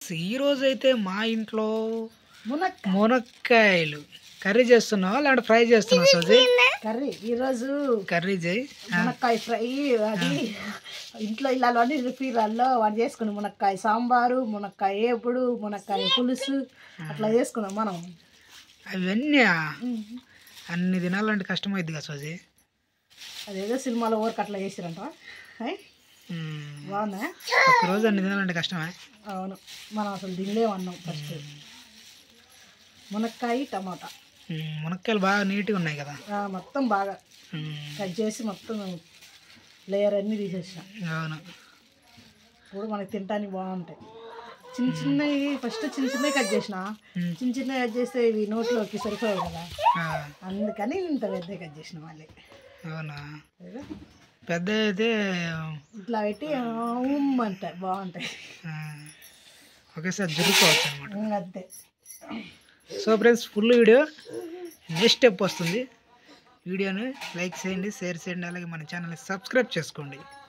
ఈరోజు అయితే మా ఇంట్లో మునక్కాయలు కర్రీ చేస్తున్నావా లేదంటే ఫ్రై చేస్తున్నావా సోజీ? కర్రీ ఈరోజు కర్రీ చేయి. మునక్కాయ ఫ్రై. అది ఇంట్లో ఇళ్ళలోని రిపీరాల్లో వాడు చేసుకుని మునక్కాయ సాంబారు, మునక్కాయ ఏపుడు, మునక్కాయ పులుసు అట్లా చేసుకున్నాం మనం. అవన్నీ అన్ని తినాలంటే కష్టమైద్ది కదా సోజీ. అదేదో సినిమాలో ఊరికి అట్లా చేసిరంట. బాగుందా? ఒక్కరోజు అన్ని తినాలంటే కష్టమే. అవును, మనం అసలు తినలేమన్నాం ఫస్ట్. మునక్కాయ టమాటా. మునక్కాయలు బాగా నీట్గా ఉన్నాయి కదా. మొత్తం బాగా కట్ చేసి మొత్తం లేయర్ అన్నీ తీసేసాం. అవును, ఇప్పుడు మనకి తినడానికి బాగుంటాయి. చిన్న చిన్నవి ఫస్ట్ చిన్న చిన్నవి కట్ చేసిన. చిన్న చిన్నవి కట్ చేస్తే ఇవి నోట్లోకి సరిపోయాయి కదా, అందుకని ఇంత పెద్దవి కట్ చేసిన మళ్ళీ. అవునా, పెద్ద అయితే ఇట్లా పెట్టి అంటాయి, బాగుంటాయి. ఒకేసారి జరుపుకోవచ్చు అనమాట. అంతే. So friends, full video next step వస్తుంది. వీడియోని లైక్ చేయండి, షేర్ చేయండి, అలాగే మన ఛానల్ని సబ్స్క్రైబ్ చేసుకోండి.